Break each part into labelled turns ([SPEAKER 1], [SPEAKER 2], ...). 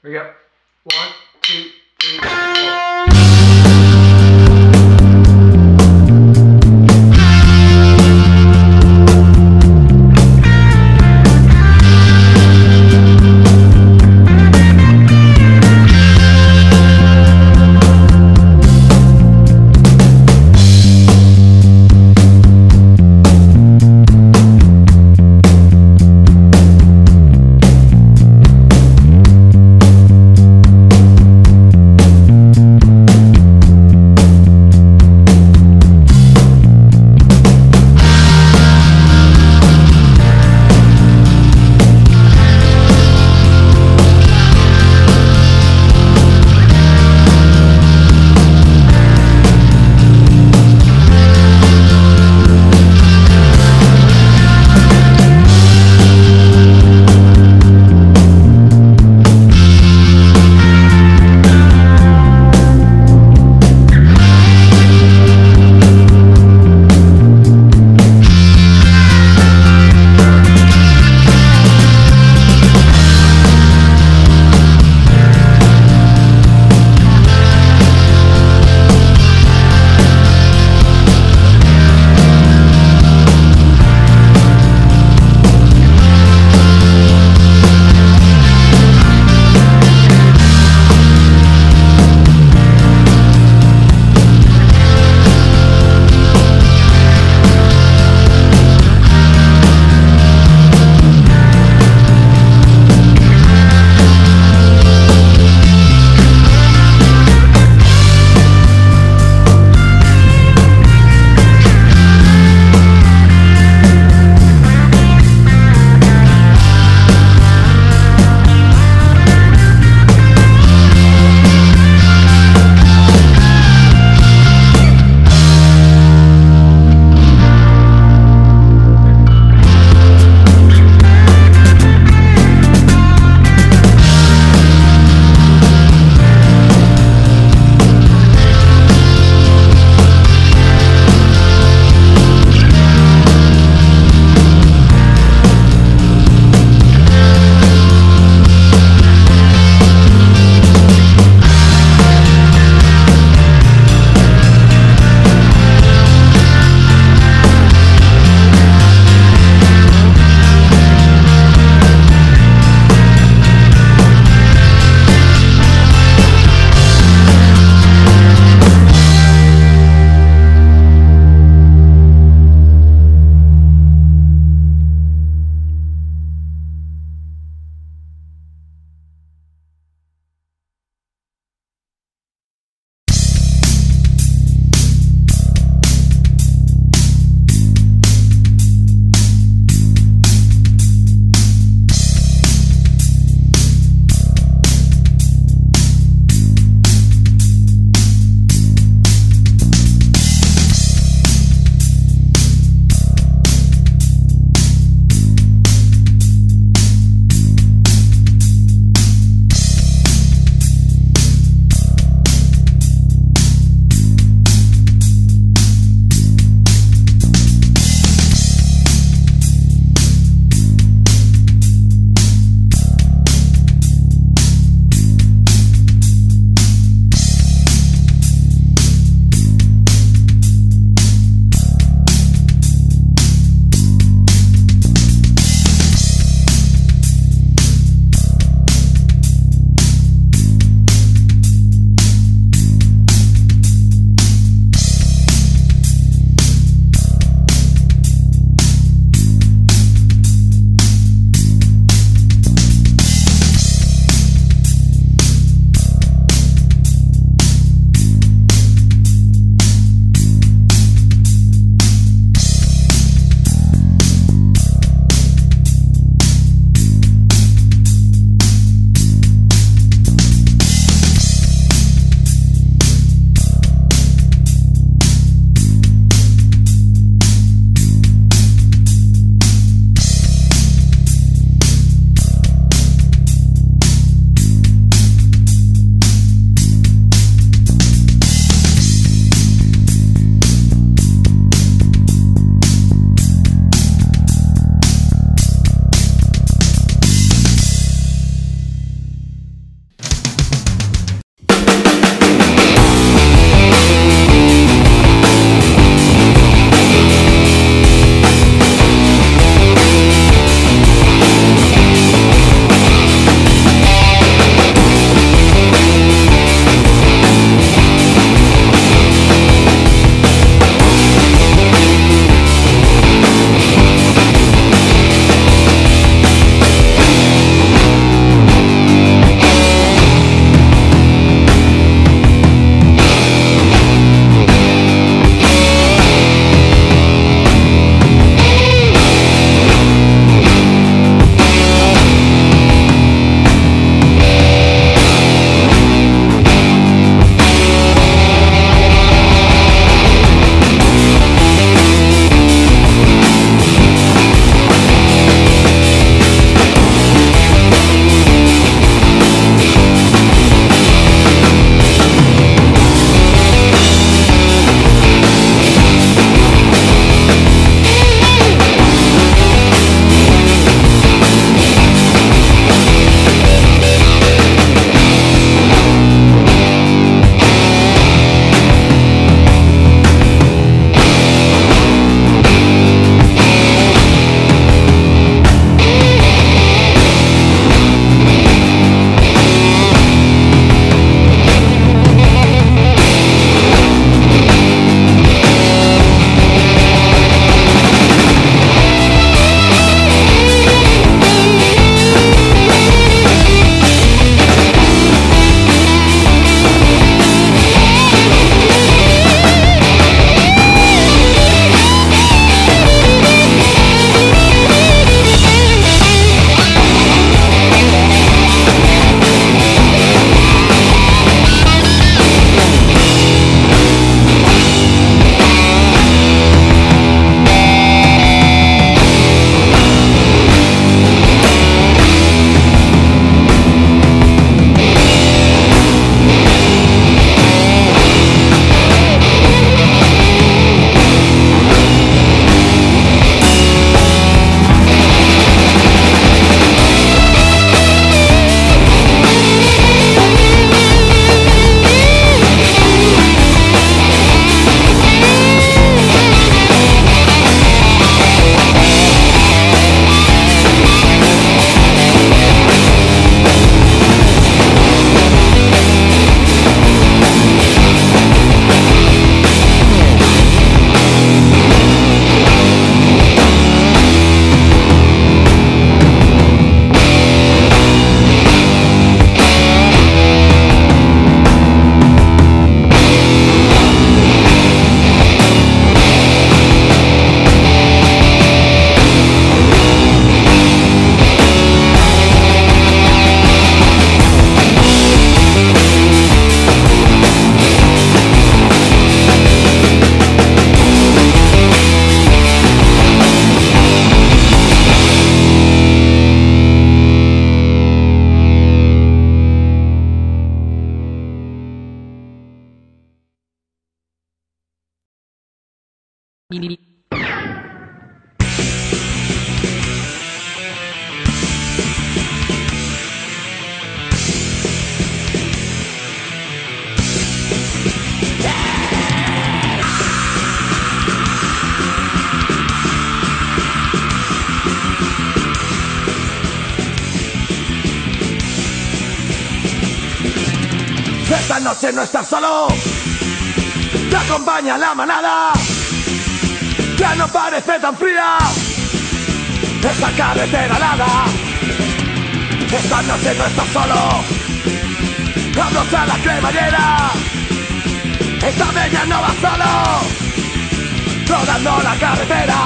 [SPEAKER 1] Here we go. 1, 2, 3, 4.
[SPEAKER 2] Esta noche no estás solo, te acompaña la manada. Ya no parece tan fría esa carretera alada. Esta noche no estás solo, vamos a la cremallera. Esta vez ya no vas solo, rodando la carretera.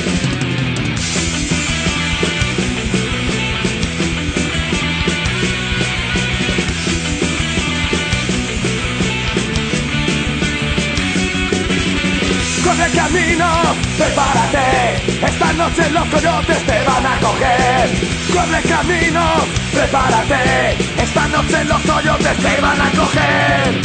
[SPEAKER 2] Corre camino, prepárate, esta noche los coyotes te van a coger. Corre camino, prepárate, esta noche los coyotes te van a coger.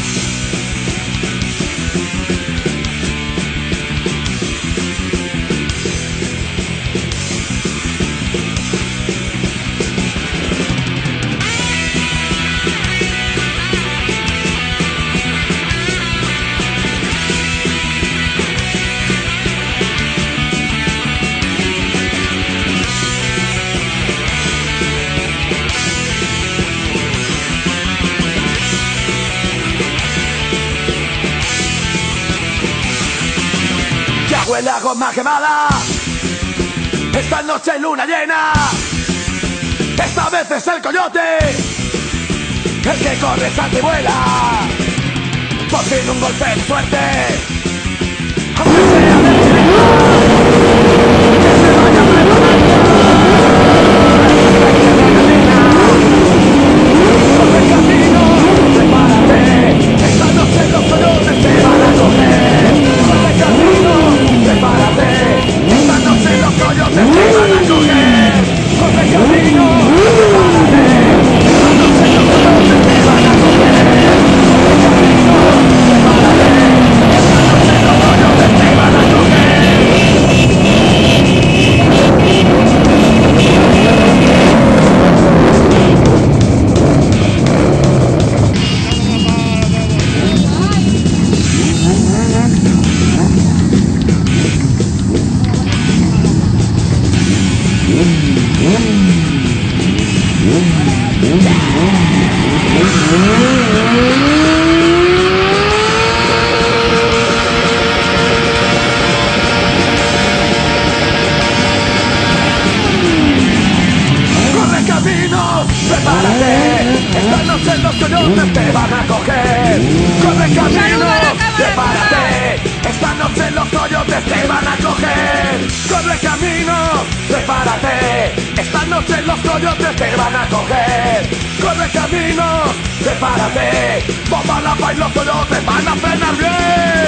[SPEAKER 2] Huele a goma quemada, esta noche hay luna llena. Esta vez es el coyote el que corre, salta y vuela. Por fin un golpe de suerte, aunque sea de sirena, que se vaya preparando. Corre camino, prepárate, esta noche los coyotes te van a coger. Corre camino, prepárate, esta noche los coyotes te van a coger. Corre camino, prepárate, esta noche los coyotes te van a coger. Corre camino, prepárate, esta noche los coyotes te van a coger. Prepárate, bomba la pa' y los coyotes van a frenar bien.